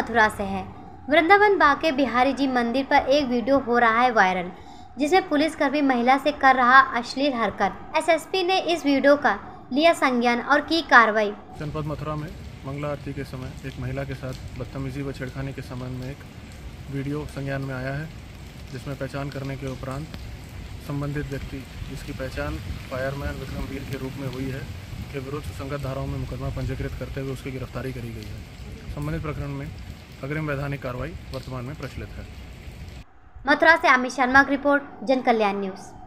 मथुरा से है। वृंदावन बांके बिहारी जी मंदिर पर एक वीडियो हो रहा है वायरल, जिसमें पुलिसकर्मी महिला से कर रहा अश्लील हरकत। एसएसपी ने इस वीडियो का लिया संज्ञान और की कार्रवाई। जनपद मथुरा में मंगला आरती के समय एक महिला के साथ बदतमीजी व छेड़खानी के संबंध में एक वीडियो संज्ञान में आया है, जिसमें पहचान करने के उपरांत संबंधित व्यक्ति, जिसकी पहचान फायरमैन विक्रमवीर के रूप में हुई है, के विरुद्ध सुसंगत धाराओं में मुकदमा पंजीकृत करते हुए उसकी गिरफ्तारी करी गई है। संबंधित प्रकरण में अग्रिम वैधानिक कार्रवाई वर्तमान में प्रचलित है। मथुरा से अमित शर्मा की रिपोर्ट, जन कल्याण न्यूज।